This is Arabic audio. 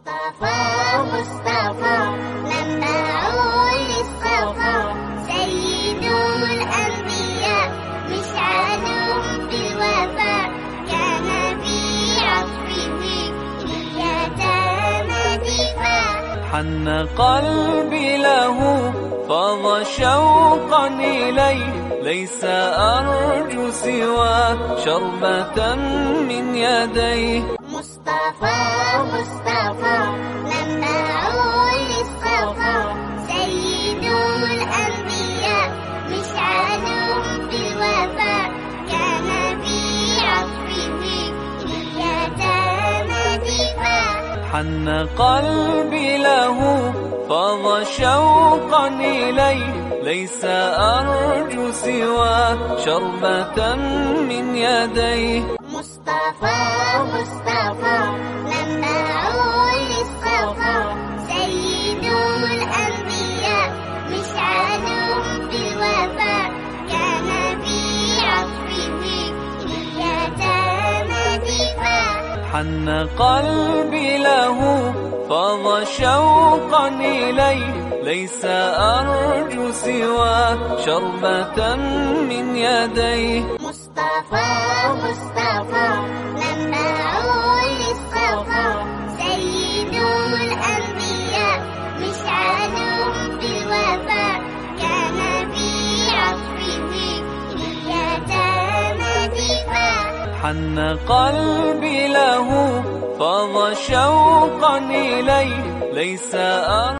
مصطفى مصطفى منبع للصفا، سيد الأنبياء مشعل في الوفاء، كان في عطفه إياك مديفا. حن قلبي له فاض شوقا إليه، ليس أرجو سوى شربة من يديه. مصطفى مصطفى منبع للصفا، سيد الأنبياء مشعل في الوفاء، كان في عطفه إياك مديفا. حن قلبي له فاض شوقا إليه، ليس أرجو سوى شربة من يديه. مصطفى مصطفى منبع للصفا، سيد الأنبياء مشعل في الوفاء، كان في عطفه إياك مديفا. حن قلبي له فاض شوقا إليه، ليس أرجو سوى شربة من يديه. مصطفى مصطفى منبع للصفا، سيد الأنبياء مشعل في الوفاء، كان في عطفه إياك مديفا. حن قلبي له فاض شوقا إليه، ليس